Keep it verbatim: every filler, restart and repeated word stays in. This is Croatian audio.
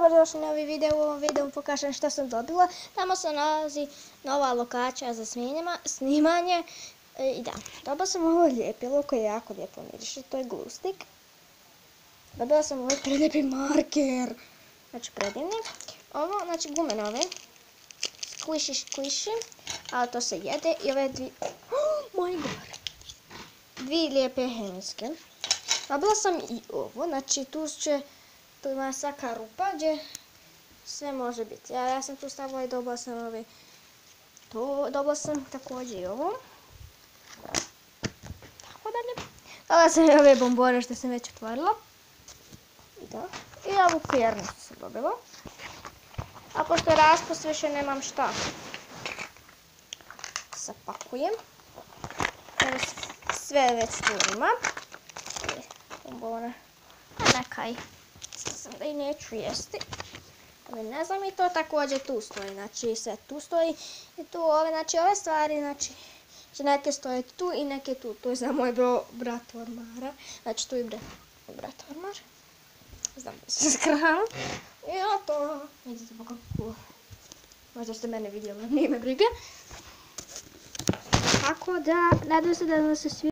dobrodošli na novi video. U ovom videu pokažem što sam dobila. Tamo se nalazi nova lokacija za snimanje. I da, dobila sam ovo ljepilo koje jako lijepo miriše, to je glue stick. Dobila sam ovaj prelijepi marker, znači predivni. Ovo, znači gume nove, squishi squishi, ali to se jede i ove dvije, oh my god, dvije lijepe hemijske. Dobila sam i ovo, znači tu će, tu ima svaka rupa gdje sve može biti. Ja, ja sam tu stavila i dobila sam ove, to, dobila sam također i ovo. Tako dalje. Dobila sam i ove bombone što sam već otvorila. I da. I ovu pernicu sam dobila. A pošto je raspust više nemam šta. Zapakujem. Evo sve već tu ima. Bombone. A nekaj. Sam da i neću jesti. Ali ne znam i to također tu stoji. Znači sve tu stoji. I tu ove, znači ove stvari, znači neke stoje tu i neke tu. To je za moj brat ormara. Znači tu je brat ormar. Znam da se skrala. I to. Vidite pa kako. Možda ste mene vidjeli, nije me briga. Tako da, nadam se da vam se svi